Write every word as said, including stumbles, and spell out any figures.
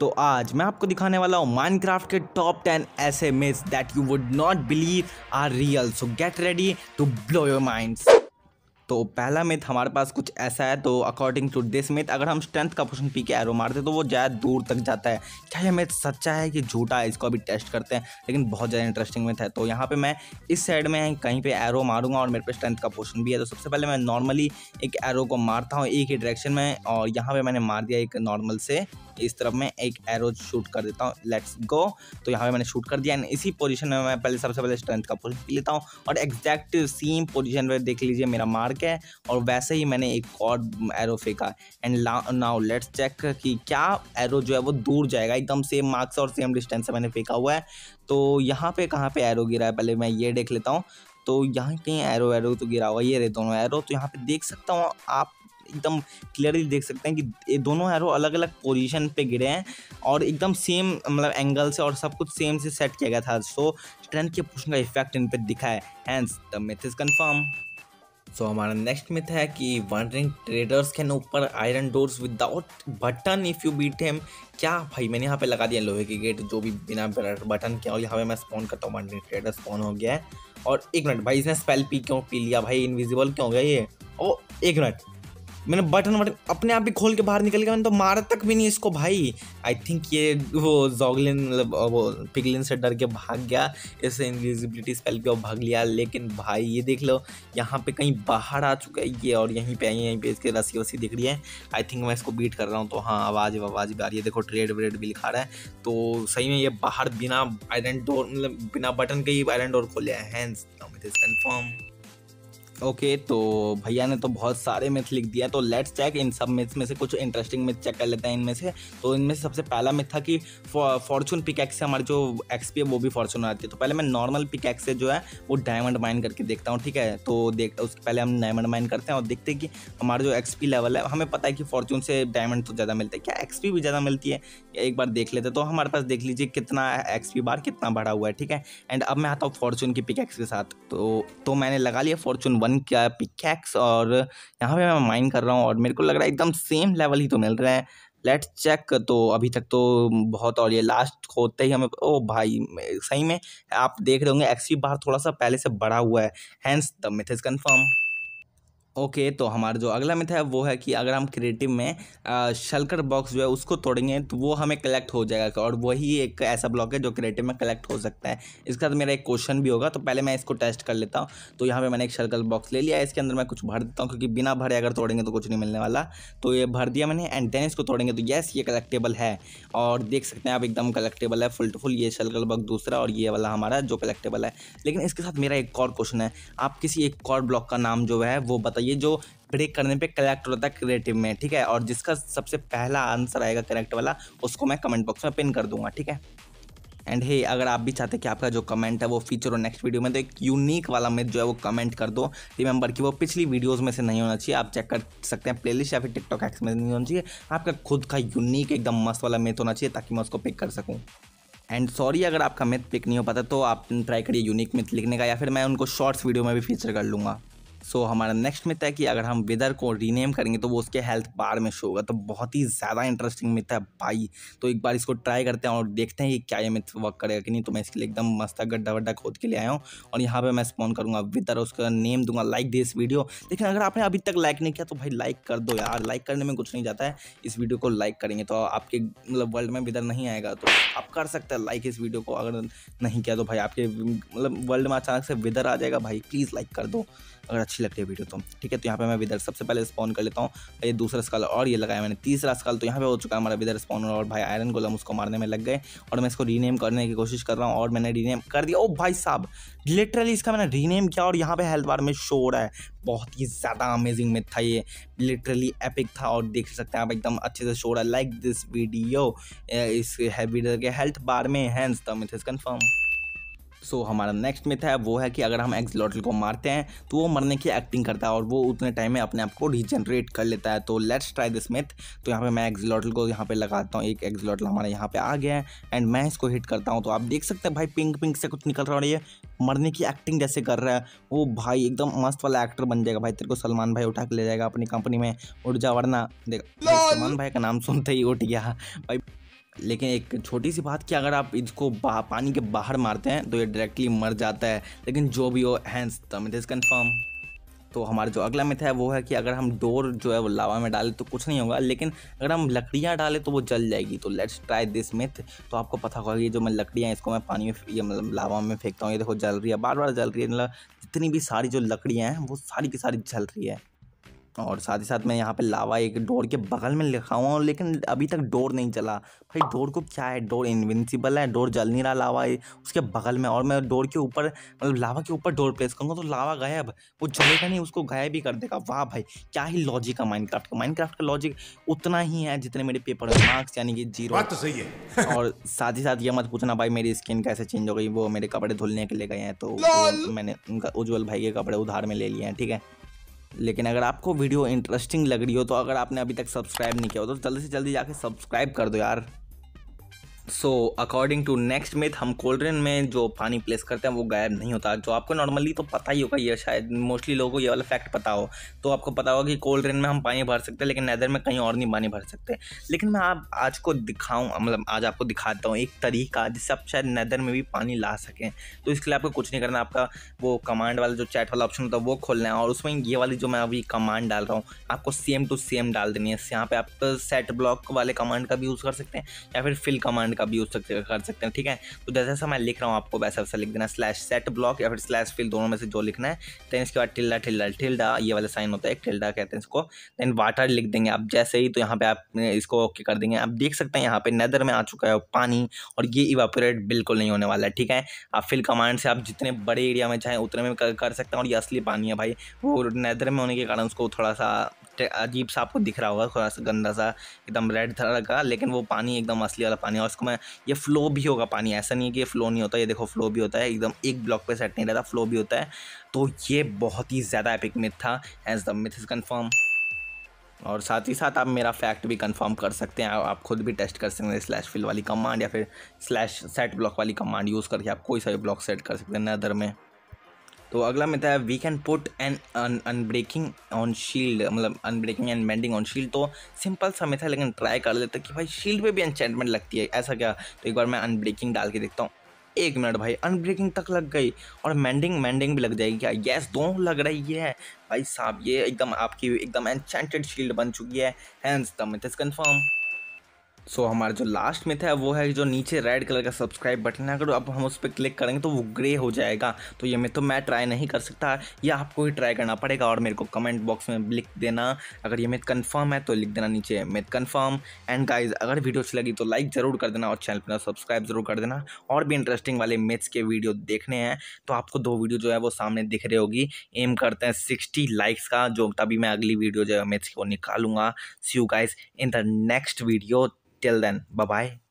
तो आज मैं आपको दिखाने वाला हूँ माइनक्राफ्ट के टॉप टेन ऐसे myths that you would not believe are real. So get ready to blow your minds. तो पहला मिथ हमारे पास कुछ ऐसा है। तो अकॉर्डिंग टू दिस मिथ, अगर हम स्ट्रेंथ का पोशन पी के एरो मारते तो वो ज़्यादा दूर तक जाता है। क्या यह मिथ सच्चा है कि झूठा है, इसको अभी टेस्ट करते हैं, लेकिन बहुत ज़्यादा इंटरेस्टिंग मिथ है। तो यहाँ पे मैं इस साइड में कहीं पे एरो मारूंगा और मेरे पे स्ट्रेंथ का पोशन भी है। तो सबसे पहले मैं नॉर्मली एक एरो को मारता हूँ एक ही डायरेक्शन में, और यहाँ पे मैंने मार दिया एक नॉर्मल से इस तरफ में एक एरो शूट कर देता हूँ। Let's go. तो यहाँ पे मैंने शूट कर दिया एंड इसी पोजीशन में मैं पहले सबसे पहले स्ट्रेंथ का पोशन पी लेता हूँ और एग्जैक्ट सेम पोजीशन पे देख लीजिए मेरा मार्क है, और वैसे ही मैंने एक और एरो फेंका। एंड नाउ लेट्स चेक कि क्या एरो जो है वो दूर जाएगा। एकदम सेम मार्क्स और सेम डिस्टेंस से मैंने फेंका हुआ है। तो यहाँ पे कहाँ पे एरो गिरा है पहले मैं ये देख लेता हूँ। तो यहाँ कहीं एरो एरो तो गिरा हुआ, ये रहे दोनों एरो। तो यहाँ पे देख सकता हूँ, आप एकदम क्लियरली देख सकते हैं कि ये दोनों एरो अलग अलग पोजीशन पे गिरे हैं और एकदम सेम मतलब एंगल से और सब कुछ सेम से सेट किया गया था। सो स्ट्रेंथ के पोशन का इफेक्ट इन पे दिखा है, hence the myth is confirm. So हमारा नेक्स्ट मिथ है कि wandering traders can open iron doors without button if you beat him. क्या भाई, मैंने यहाँ पे लगा दिया लोहे की गेट जो भी बिना बटन के, और यहाँ पे मैं स्पॉन करता हूँ, वंडरिंग ट्रेडर स्पॉन हो गया है। और एक मिनट भाई, इसने स्पेल पी क्यों पी लिया भाई, इनविजिबल क्यों हो गया ये। ओ एक मिनट, मैंने बटन बटन अपने आप ही खोल के बाहर निकल गया, मैंने तो मारा तक भी नहीं इसको भाई। आई थिंक ये वो जॉगलिन मतलब वो पिगलिन से डर के भाग गया, इससे इनविजिबिलिटी स्पेल पे भाग लिया। लेकिन भाई ये देख लो यहाँ पे कहीं बाहर आ चुका है ये, और यहीं पे यहीं पे इसके रस्सी वस्सी दिख रही है। आई थिंक मैं इसको बीट कर रहा हूँ। तो हाँ, आवाज़ आवाज़ भी आ रही है, देखो ट्रेड व्रेड भी लिखा रहा है। तो सही में ये बाहर बिना आयरन डोर मतलब बिना बटन के ही आयरन डोर खोले है, hence it is confirm. Okay okay, तो भैया ने तो बहुत सारे मिथ लिख दिया, तो लेट्स चेक इन सब मिथ्स में से कुछ इंटरेस्टिंग मिथ चेक कर लेते हैं इनमें से। तो इनमें से सबसे पहला मिथ था कि फॉर्चून पिकैक्स से हमारी जो एक्सपी है वो भी फॉर्चून आती है। तो पहले मैं नॉर्मल पिकैक्स से जो है वो डायमंड माइन करके देखता हूँ, ठीक है। तो देख उसके पहले हम डायमंड माइन करते हैं और देखते हैं कि हमारा जो एक्सपी लेवल है, हमें पता है कि फॉर्चून से डायमंड तो ज़्यादा मिलता है, क्या एक्सपी भी ज़्यादा मिलती है एक बार देख लेते। तो हमारे पास देख लीजिए कितना एक्सपी बार कितना बढ़ा हुआ है, ठीक है। एंड अब मैं आता हूँ फॉर्चून की पिकैक्स के साथ। तो तो मैंने लगा लिया फॉर्चून वन का पिकैक्स, और यहाँ पे मैं माइन कर रहा हूँ और मेरे को लग रहा है एकदम सेम लेवल ही तो मिल रहा है। Let's check. तो अभी तक तो बहुत, और ये लास्ट होते ही हमें, ओ भाई सही में आप देख रहे होंगे एक्सपी बार थोड़ा सा पहले से बढ़ा हुआ है, hence the myth is confirm. Okay okay, तो हमारा जो अगला मिथ है वो है कि अगर हम क्रिएटिव में शल्कर बॉक्स जो है उसको तोड़ेंगे तो वो हमें कलेक्ट हो जाएगा, और वही एक ऐसा ब्लॉक है जो क्रिएटिव में कलेक्ट हो सकता है। इसके साथ मेरा एक क्वेश्चन भी होगा, तो पहले मैं इसको टेस्ट कर लेता हूँ। तो यहाँ पे मैंने एक शल्कर बॉक्स ले लिया है, इसके अंदर मैं कुछ भर देता हूँ क्योंकि बिना भरे अगर तोड़ेंगे तो कुछ नहीं मिलने वाला। तो ये भर दिया मैंने, एंड देन इसको तोड़ेंगे तो येस ये कलेक्टेबल है, और देख सकते हैं आप एकदम कलेक्टेबल है फुल टू फुल। ये शल्कर बॉक्स दूसरा और ये वाला हमारा जो कलेक्टेबल है। लेकिन इसके साथ मेरा एक और क्वेश्चन है, आप किसी एक और ब्लॉक का नाम जो है वो बताइए जो ब्रेक करने पे कलेक्ट होता है क्रिएटिव में, ठीक है। और जिसका सबसे पहला आंसर आएगा करेक्ट वाला उसको मैं कमेंट बॉक्स में पिन कर दूंगा, ठीक है। एंड हे, अगर आप भी चाहते हैं कि आपका जो कमेंट है वो फीचर हो नेक्स्ट वीडियो में, तो एक यूनिक वाला मिथ जो है वो कमेंट कर दो। रिमेंबर कि वो पिछली वीडियोस में से नहीं होना चाहिए, आप चेक कर सकते हैं प्लेलिस्ट या फिर टिकटॉक एक्स में नहीं होना चाहिए। आपका खुद का यूनिक एकदम मस्त वाला मिथ होना चाहिए ताकि मैं उसको पिक कर सकूँ। एंड सॉरी अगर आपका मिथ पिक नहीं हो पाता, तो आप ट्राई करिए यूनिक मिथ लिखने का, या फिर मैं उनको शॉर्ट्स वीडियो में भी फीचर कर लूँगा। सो so, हमारा नेक्स्ट मिथ है कि अगर हम वेदर को रीनेम करेंगे तो वो उसके हेल्थ बार में शो होगा। तो बहुत ही ज़्यादा इंटरेस्टिंग मिथ है भाई। तो एक बार इसको ट्राई करते हैं और देखते हैं कि क्या ये मिथ वर्क करेगा कि नहीं। तो मैं इसके लिए एकदम मस्त गड्ढा वड्ढा खोद के ले आया हूँ, और यहाँ पे मैं स्पॉन करूँगा वेदर, उसका नेम दूंगा लाइक दिस वीडियो। लेकिन अगर आपने अभी तक लाइक नहीं किया तो भाई लाइक कर दो यार, लाइक करने में कुछ नहीं जाता है। इस वीडियो को लाइक करेंगे तो आपके मतलब वर्ल्ड में वेदर नहीं आएगा, तो आप कर सकते हैं लाइक इस वीडियो को। अगर नहीं किया तो भाई आपके मतलब वर्ल्ड में अचानक से वेदर आ जाएगा भाई, प्लीज़ लाइक कर दो अगर अच्छी लगती है वीडियो तो, ठीक है। तो यहाँ पे मैं विदर सबसे पहले स्पॉन कर लेता हूँ, ये दूसरा स्कल और ये लगाया मैंने तीसरा स्कल। तो यहाँ पे हो चुका है हमारा विदर स्पॉन, और भाई आयरन गोलम उसको मारने में लग गए, और मैं इसको रीनेम करने की कोशिश कर रहा हूँ और मैंने रीनेम कर दिया। ओ भाई साहब, लिटरली इसका मैंने रीनेम किया और यहाँ पे हेल्थ बार में शो हो रहा है। बहुत ही ज़्यादा अमेजिंग मिथ था ये, लिटरली एपिक था, और देख सकते हैं आप एकदम अच्छे से शो रहा है लाइक दिस वीडियो इस विदर के हेल्थ बार में, hence the myth is confirm. So so, हमारा नेक्स्ट मिथ है वो है कि अगर हम एक्सलॉटल को मारते हैं तो वो मरने की एक्टिंग करता है और वो उतने टाइम में अपने आप को रीजनरेट कर लेता है। तो लेट्स ट्राई दिस मिथ। तो यहाँ पे मैं एक्सलॉटल को यहाँ पे लगाता हूँ, एक एक्सलॉटल हमारे यहाँ पे आ गया है, एंड मैं इसको हिट करता हूँ। तो आप देख सकते हैं भाई पिंक पिंक से कुछ निकल रहा है और ये मरने की एक्टिंग जैसे कर रहा है। वो भाई एकदम मस्त वाला एक्टर बन जाएगा भाई, तेरे को सलमान भाई उठा के ले जाएगा अपनी कंपनी में, उठ जा वरना। देख सलमान भाई का नाम सुनते ही उठ गया भाई। लेकिन एक छोटी सी बात कि अगर आप इसको बा, पानी के बाहर मारते हैं तो ये डायरेक्टली मर जाता है, लेकिन जो भी हो hence the myth is confirm. तो हमारा जो अगला मिथ है वो है कि अगर हम डोर जो है वो लावा में डालें तो कुछ नहीं होगा, लेकिन अगर हम लकड़ियाँ डालें तो वो जल जाएगी। तो लेट्स ट्राई दिस मिथ। तो आपको पता होगा ये जो मैं लकड़ियाँ हैं इसको मैं पानी में ये मतलब लावा में फेंकता हूँ, ये देखो जल रही है, बार बार जल रही है, मतलब जितनी भी सारी जो लकड़ियाँ हैं वो सारी की सारी जल रही है। और साथ ही साथ मैं यहाँ पे लावा एक डोर के बगल में लिखा हुआ हूँ, लेकिन अभी तक डोर नहीं जला। भाई डोर को क्या है, डोर इनविंसिबल है, डोर जल नहीं रहा, लावा है उसके बगल में, और मैं डोर के ऊपर मतलब लावा के ऊपर डोर प्लेस करूँगा तो लावा गायब, वो जलेगा नहीं, उसको गायब ही कर देगा। वाह भाई क्या ही लॉजिक है माइनक्राफ्ट का। माइनक्राफ्ट का लॉजिक उतना ही है जितने मेरे पेपर में मार्क्स, यानी कि जीरो। बात तो सही है। और साथ ही साथ ये मत पूछना भाई मेरी स्किन कैसे चेंज हो गई, वो मेरे कपड़े धुलने के लिए गए हैं, तो वो मैंने उनका उज्जवल भाई के कपड़े उधार में ले लिए हैं, ठीक है। लेकिन अगर आपको वीडियो इंटरेस्टिंग लग रही हो तो अगर आपने अभी तक सब्सक्राइब नहीं किया हो तो जल्दी से जल्दी जाके सब्सक्राइब कर दो यार। So according to next myth, हम कोल्ड्रेन में जो पानी प्लेस करते हैं वो गायब नहीं होता। जो आपको नॉर्मली तो पता ही होगा, ये शायद मोस्टली लोगों को ये वाला फैक्ट पता हो, तो आपको पता होगा कि कोल्ड्रेन में हम पानी भर सकते हैं लेकिन नेदर में कहीं और नहीं पानी भर सकते। लेकिन मैं आप आज को दिखाऊं मतलब आज आपको दिखाता हूँ एक तरीका जिससे आप शायद नेदर में भी पानी ला सकें। तो इसके लिए आपको कुछ नहीं करना, आपका वो कमांड वाला जो चैट वाला ऑप्शन होता है वो खोलना है, और उसमें ये वाली जो मैं अभी कमांड डाल रहा हूँ आपको सेम टू सेम डाल देनी है। यहाँ पे आप सेट ब्लॉक वाले कमांड का भी यूज़ कर सकते हैं या फिर फिल कमांड का भी यूज़ कर सकते हैं, ठीक है। तो जैसा जैसा मैं लिख रहा हूँ आपको वैसा वैसा लिख देना, स्लैश सेट ब्लॉक या फिर स्लैश फिल, दोनों में से जो लिखना है। देन इसके बाद टिल्डा टिल्डा टिल्डा ये वाला साइन होता है, एक टिल्डा कहते हैं इसको। देन वाटर लिख देंगे आप जैसे ही, तो यहाँ पे आप इसको ओके कर देंगे। आप देख सकते हैं यहाँ पे नेदर में आ चुका है पानी, और ये इवापोरेट बिल्कुल नहीं होने वाला है, ठीक है। आप फिल कमांड से आप जितने बड़े एरिया में चाहें उतने में कर, कर सकते हैं। और ये असली पानी है भाई, वो नेदर में होने के कारण उसको थोड़ा सा अजीब सा आपको दिख रहा होगा, थोड़ा सा गंदा सा एकदम रेड तरह का, लेकिन वो पानी एकदम असली वाला पानी है। और उसको मैं ये फ्लो भी होगा पानी, ऐसा नहीं है कि ये फ्लो नहीं होता, ये देखो फ्लो भी होता है, एकदम एक ब्लॉक पे सेट नहीं रहता, फ्लो भी होता है। तो ये बहुत ही ज़्यादा एपिक मिथ था, as the myth is confirm. और साथ ही साथ आप मेरा फैक्ट भी कंफर्म कर सकते हैं, आप खुद भी टेस्ट कर सकते हैं स्लैश फिल वाली कमांड या फिर स्लैश सेट ब्लॉक वाली कमांड यूज़ करके आप कोई सा भी ब्लॉक सेट कर सकते हैं नेदर में। तो अगला मिथ है we can put an unbreaking on shield, मतलब unbreaking and mending on shield. तो सिंपल सा मिथ है लेकिन ट्राई कर लेते कि भाई शील्ड पे भी एन्चेंटमेंट लगती है, ऐसा क्या। तो एक बार मैं अनब्रेकिंग डाल के देखता हूँ, एक मिनट भाई अनब्रेकिंग तक लग गई, और मेंडिंग मेंडिंग भी लग जाएगी क्या? यस दोनों लग रही है भाई साहब, ये एकदम आपकी एकदम एन्चेंटेड शील्ड बन चुकी है, hence the myth is confirm. So so, हमारा जो लास्ट मिथ है वो है कि जो नीचे रेड कलर का सब्सक्राइब बटन है, अगर अब हम उस पर क्लिक करेंगे तो वो ग्रे हो जाएगा। तो ये मिथ तो मैं ट्राई नहीं कर सकता, ये आपको ही ट्राई करना पड़ेगा, और मेरे को कमेंट बॉक्स में लिख देना अगर ये मिथ कंफर्म है, तो लिख देना नीचे मिथ कंफर्म। एंड गाइज अगर वीडियो अच्छी लगी तो लाइक ज़रूर कर देना और चैनल पर सब्सक्राइब जरूर कर देना। और भी इंटरेस्टिंग वाले मिथ्स के वीडियो देखने हैं तो आपको दो वीडियो जो है वो सामने दिख रही होगी। एम करते हैं सिक्सटी लाइक्स का, जो तभी मैं अगली वीडियो जो है मिथ्स की वो निकालूंगा। See you guys in the next video. Till then, bye bye.